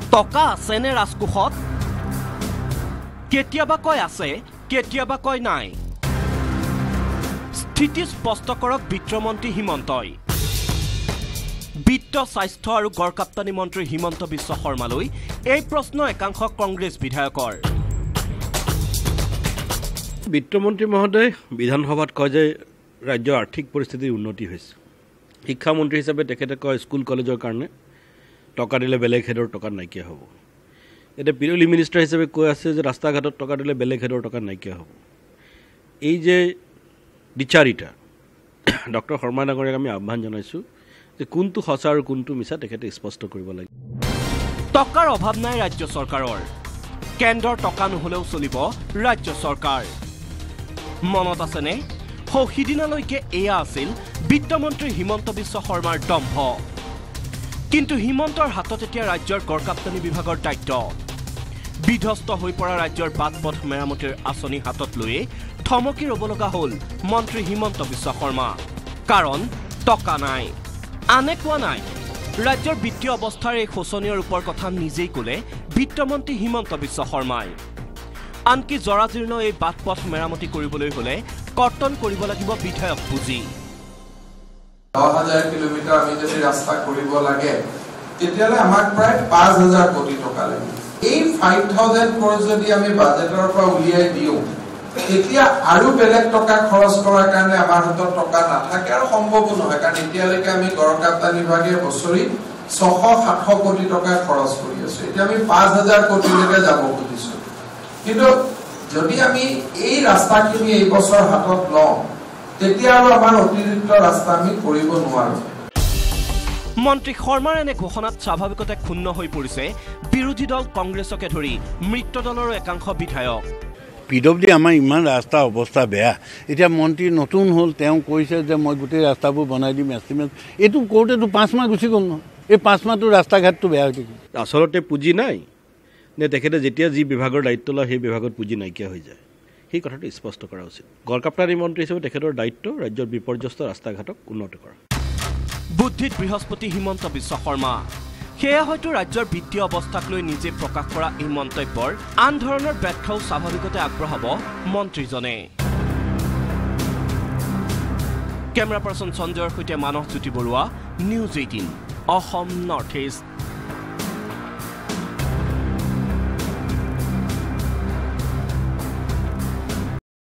টকা আছে নে ৰাজকোষত কেতিয়াবা কয় আছে কেতিয়াবা কয় নাই স্থিতি স্পষ্ট কৰক বিত্তমন্ত্ৰী হিমন্তই বিত্ত স্বাস্থ্য আৰু গড়কাপ্তানি মন্ত্ৰী হিমন্ত বিশ্ব শৰ্মালৈ এই প্ৰশ্ন একাংশ কংগ্ৰেছ বিধায়কৰ বিত্তমন্ত্ৰী মহোদয় বিধানসভাত কয় যে ৰাজ্যৰ আৰ্থিক পৰিস্থিতিৰ উন্নতি হৈছে শিক্ষামন্ত্ৰী হিচাপে তেখেতে কয় স্কুল কলেজৰ কাৰণে টকা দিলে বেলেগ হেডৰ টকা নাইকিয়া হ'ব এটা পিৰলি মিনিষ্টাৰ হিচাপে কৈ আছে যে ৰাস্তা ঘাটত টকা দিলে বেলেগ হেডৰ টকা নাইকিয়া হ'ব এই যে বিচাৰিতা ডক্টৰ শৰ্মা ডাঙৰীয়াক আমি আহ্বান জনাইছোঁ যে কোনটো সঁচা আৰু কোনটো মিছা তেখেতে স্পষ্ট কৰিব লাগে টকাৰ অভাৱ নাই ৰাজ্য চৰকাৰৰ কেন্দ্ৰৰ টকা নহলেও চলিব ৰাজ্য চৰকাৰ মনত আছেনে সিদিনালৈকে এয়া আছিল বিত্তমন্ত্ৰী হিমন্ত বিশ্ব শৰ্মাৰ দম্ভ কিন্তু হিমন্তৰ হাতত এতিয়া ৰাজ্যৰ গড়কাপ্তানি বিভাগৰ দায়িত্ব বিধ্বস্ত হৈ পৰা ৰাজ্যৰ বাটপথ মেৰামতিৰ আঁচনি হাতত লৈয়ে থমকি ৰ'ব লগা হ'ল মন্ত্ৰী হিমন্ত বিশ্ব শৰ্মা কাৰণ টকা নাই আনে কোৱা নাই ৰাজ্যৰ বিত্তীয় অৱস্থাৰ এই শোচনীয় ৰূপৰ কথা নিজেই ক'লে বিত্তমন্ত্ৰী হিমন্ত বিশ্ব শৰ্মাই আনকি জৰাজীৰ্ণ এই বাটপথ মেৰামতি কৰিবলৈ হ'লে কৰ্তন কৰিব লাগিব বিধায়ক পুঁজি 10,000 কিলোমিটাৰ আমি যদি ৰাস্তা কৰিব লাগে তেতিয়ালে আমাক প্ৰায় 5,000 কোটি টকা লাগে এই 5,000 crore যদি আমি বাজেটৰ পৰা উলিয়াই দিও তেতিয়া আৰু বেলেগ টকা খৰচ কৰাৰ কাৰণে আমাৰ হাতত টকা নাথাকে আৰু সম্ভৱো নহয় কাৰণ এতিয়ালৈকে আমি গড়কাপ্তানি বিভাগে বছৰি 670 কোটি টকা খৰচ কৰি আছো এতিয়া আমি 5,000 কোটিলৈকে যাব খুজিছো কিন্তু যদি আমি এই ৰাস্তাখিনি এই বছৰ হাতত লওঁ তেতিয়া আৰু আমাৰ অতিৰিক্ত ৰাস্তা আমি কৰিব নোৱাৰো মন্ত্ৰী শৰ্মাৰ এনে ঘোষণাত স্বাভাৱিকতে ক্ষুণ্ণ হৈ পৰিছে বিৰোধী দল কংগ্ৰেছকে ধৰি মিত্ৰ দলৰ একাংশ বিধায়ক পিডব্লিউডি আমাৰ ইমান ৰাস্তা অৱস্থা বেয়া এতিয়া মন্ত্ৰী নতুন হ'ল তেওঁ কৈছে যে মই গোটেই ৰাস্তাবোৰ বনাই দিম এষ্টিমেট এইটো কৰোঁতেতো 5 মাহ গুচি গ'ল ন এই 5 মাহটো ৰাস্তা ঘাটটো বেয়া হৈ থাকিল আচলতে পুঁজি নাই নে তেখেতে যেতিয়া যি বিভাগৰ দায়িত্ব লয় সেই বিভাগত পুঁজি নাইকিয়া হৈ যায় সেই কথাটো স্পষ্ট কৰা উচিত গড়কাপ্তানি মন্ত্ৰী হিচাপে তেখেতৰ দায়িত্ব ৰাজ্যৰ বিপৰ্যস্ত ৰাস্তা ঘাটক উন্নত কৰা বুদ্ধিত বৃহস্পতি হিমন্ত বিশ্ব শৰ্মা সেয়া হয়তো ৰাজ্যৰ বিত্তীয় অৱস্থাক লৈ নিজে প্ৰকাশ কৰা এই মন্তব্যৰ আন ধৰণৰ ব্যাখ্যাও স্বাভাৱিকতে আগবঢ়াব মন্ত্ৰীজনে কেমেৰা পাৰ্চন সঞ্জয়ৰ সৈতে Manas Jyoti Baruah news 18 Assam North east